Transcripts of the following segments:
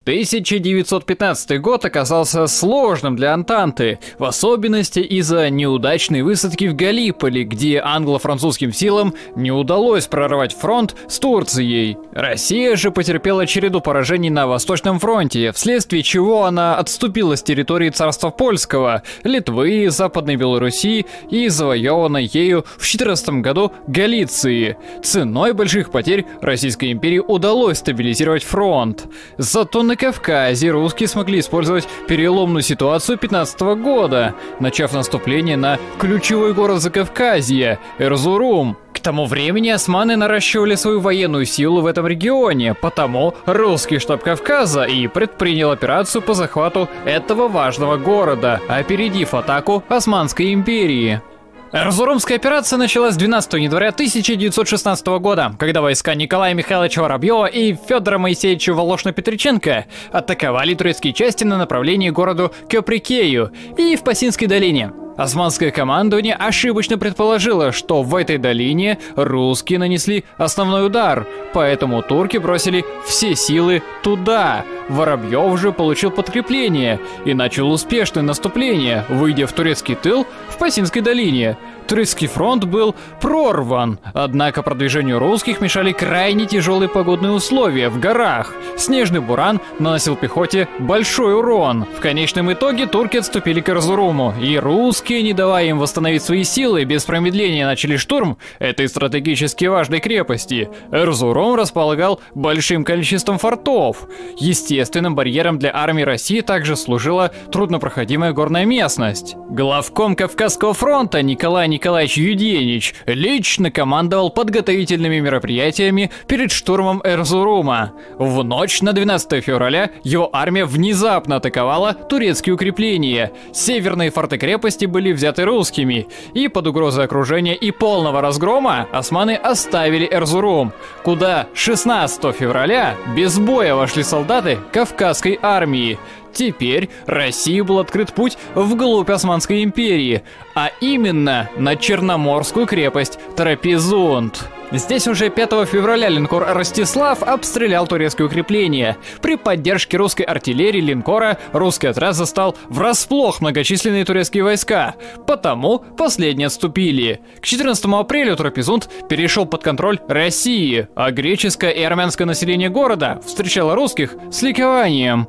1915 год оказался сложным для Антанты, в особенности из-за неудачной высадки в Галиполи, где англо-французским силам не удалось прорвать фронт с Турцией. Россия же потерпела череду поражений на Восточном фронте, вследствие чего она отступила с территории царства Польского, Литвы, Западной Белоруссии и завоеванной ею в 14 году Галиции. Ценой больших потерь Российской империи удалось стабилизировать фронт. Зато на Кавказе русские смогли использовать переломную ситуацию 15 года, начав наступление на ключевой город Закавказья – Эрзурум. К тому времени османы наращивали свою военную силу в этом регионе, потому русский штаб Кавказа и предпринял операцию по захвату этого важного города, опередив атаку Османской империи. Эрзурумская операция началась 12 января 1916 года, когда войска Николая Михайловича Воробьева и Федора Моисеевича Волошина-Петриченко атаковали турецкие части на направлении к городу Кёприкею и в Пасинской долине. Османское командование ошибочно предположило, что в этой долине русские нанесли основной удар, поэтому турки бросили все силы туда. Воробьев же получил подкрепление и начал успешное наступление, выйдя в турецкий тыл в Пасинской долине. Турецкий фронт был прорван, однако продвижению русских мешали крайне тяжелые погодные условия в горах. Снежный буран наносил пехоте большой урон. В конечном итоге турки отступили к Эрзуруму, и русские, не давая им восстановить свои силы, без промедления начали штурм этой стратегически важной крепости. Эрзурум располагал большим количеством фортов. Естественным барьером для армии России также служила труднопроходимая горная местность. Главком Кавказского фронта Николай Николаевич Юденич лично командовал подготовительными мероприятиями перед штурмом Эрзурума. В ночь на 12 февраля его армия внезапно атаковала турецкие укрепления. Северные форты крепости были взяты русскими, и под угрозой окружения и полного разгрома османы оставили Эрзурум, куда 16 февраля без боя вошли солдаты Кавказской армии. Теперь России был открыт путь вглубь Османской империи, а именно на Черноморскую крепость Трапезунд. Здесь уже 5 февраля линкор «Ростислав» обстрелял турецкие укрепления. При поддержке русской артиллерии линкора русский отряд застал врасплох многочисленные турецкие войска, потому последние отступили. К 14 апреля Трапезунд перешел под контроль России, а греческое и армянское население города встречало русских с ликованием.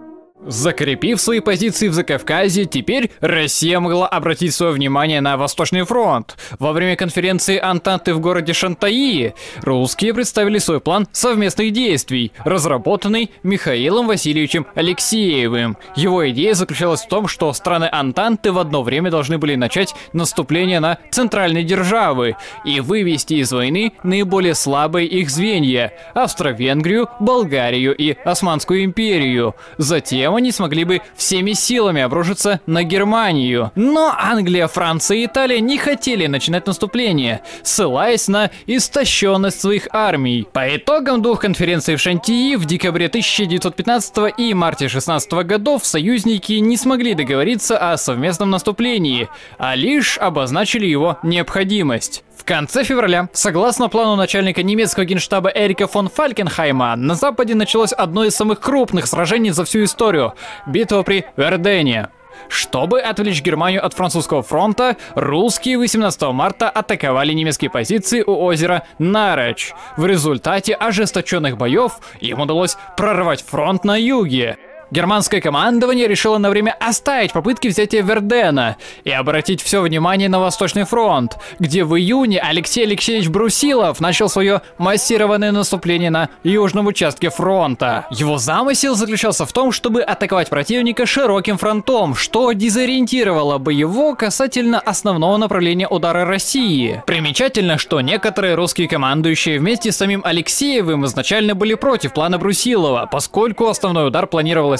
Закрепив свои позиции в Закавказье, теперь Россия могла обратить свое внимание на Восточный фронт. Во время конференции Антанты в городе Шантайи русские представили свой план совместных действий, разработанный Михаилом Васильевичем Алексеевым. Его идея заключалась в том, что страны Антанты в одно время должны были начать наступление на центральные державы и вывести из войны наиболее слабые их звенья – Австро-Венгрию, Болгарию и Османскую империю. Затем они смогли бы всеми силами обрушиться на Германию. Но Англия, Франция и Италия не хотели начинать наступление, ссылаясь на истощенность своих армий. По итогам двух конференций в Шантайи в декабре 1915 и марте 16 годов союзники не смогли договориться о совместном наступлении, а лишь обозначили его необходимость. В конце февраля, согласно плану начальника немецкого генштаба Эрика фон Фалькенхайма, на Западе началось одно из самых крупных сражений за всю историю – битва при Вердене. Чтобы отвлечь Германию от французского фронта, русские 18 марта атаковали немецкие позиции у озера Нареч. В результате ожесточенных боев им удалось прорвать фронт на юге. Германское командование решило на время оставить попытки взятия Вердена и обратить все внимание на Восточный фронт, где в июне Алексей Алексеевич Брусилов начал свое массированное наступление на южном участке фронта. Его замысел заключался в том, чтобы атаковать противника широким фронтом, что дезориентировало бы его касательно основного направления удара России. Примечательно, что некоторые русские командующие вместе с самим Алексеевым изначально были против плана Брусилова, поскольку основной удар планировалось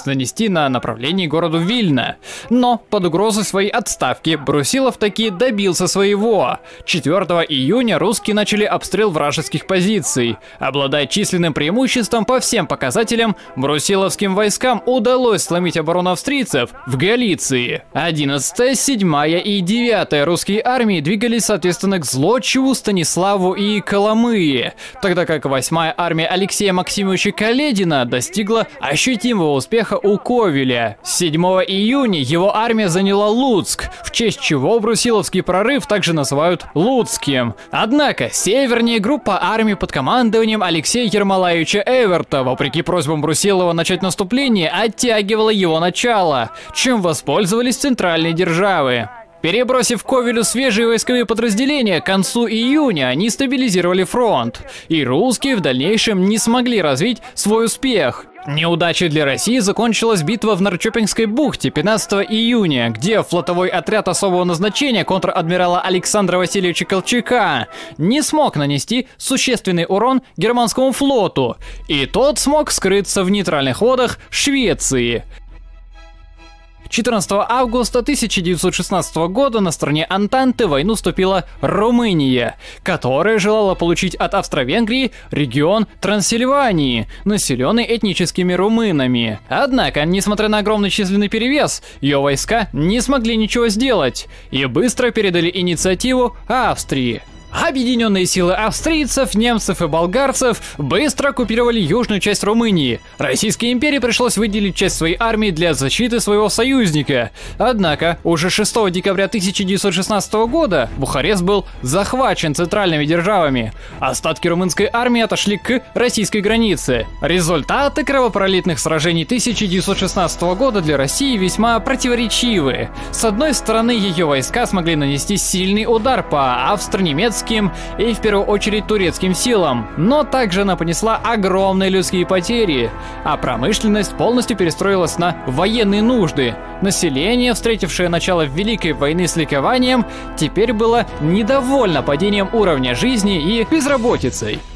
пыталась нанести на направлении городу Вильна. Но под угрозой своей отставки Брусилов таки добился своего. 4 июня русские начали обстрел вражеских позиций. Обладая численным преимуществом по всем показателям, брусиловским войскам удалось сломить оборону австрийцев в Галиции. 11-я, 7-я и 9-я русские армии двигались соответственно к Злочеву, Станиславу и Коломые, тогда как 8-я армия Алексея Максимовича Каледина достигла ощутимого успеха у Ковеля. 7 июня его армия заняла Луцк, в честь чего брусиловский прорыв также называют Луцким. Однако севернее группа армий под командованием Алексея Ермолаевича Эверта, вопреки просьбам Брусилова начать наступление, оттягивала его начало, чем воспользовались центральные державы. Перебросив к Ковелю свежие войсковые подразделения, к концу июня они стабилизировали фронт, и русские в дальнейшем не смогли развить свой успех. Неудачей для России закончилась битва в Норрчопингской бухте 15 июня, где флотовой отряд особого назначения контр-адмирала Александра Васильевича Колчака не смог нанести существенный урон германскому флоту, и тот смог скрыться в нейтральных водах Швеции. 14 августа 1916 года на стороне Антанты в войну вступила Румыния, которая желала получить от Австро-Венгрии регион Трансильвании, населенный этническими румынами. Однако, несмотря на огромный численный перевес, ее войска не смогли ничего сделать и быстро передали инициативу Австрии. Объединенные силы австрийцев, немцев и болгарцев быстро оккупировали южную часть Румынии. Российской империи пришлось выделить часть своей армии для защиты своего союзника. Однако, уже 6 декабря 1916 года Бухарест был захвачен центральными державами. Остатки румынской армии отошли к российской границе. Результаты кровопролитных сражений 1916 года для России весьма противоречивы. С одной стороны, ее войска смогли нанести сильный удар по австро-немецким и в первую очередь турецким силам, но также она понесла огромные людские потери, а промышленность полностью перестроилась на военные нужды. Население, встретившее начало Великой войны с ликованием, теперь было недовольно падением уровня жизни и безработицей.